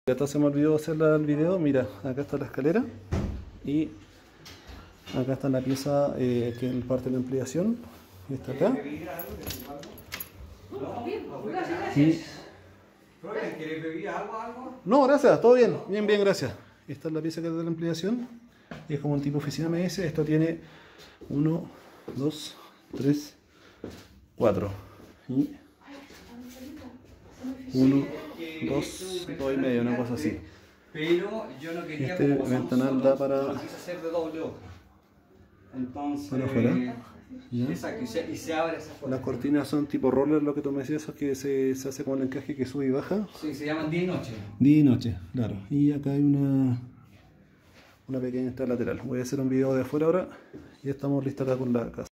Ya se me olvidó hacer el video. Mira, acá está la escalera y acá está la pieza que es parte de la ampliación. Y está acá. Y... ¿Quieres beber algo? No, gracias, todo bien, bien, gracias. Esta es la pieza que es de la ampliación. Es como un tipo oficina MS. Esto tiene 1, 2, 3, 4. Y 1, 2 y medio, una cosa así. Pero yo no quería Este ventanal da para... lo quise hacer de doble hoja. Entonces... para afuera. ¿Ya? Exacto, y se abre esa forma. Las cortinas son tipo roller, lo que tú me decías, eso que se hace con el encaje que sube y baja. Sí, se llaman día y noche. Día y noche, claro. Y acá hay una pequeña entrada lateral. Voy a hacer un video de afuera ahora y estamos listos acá con la casa.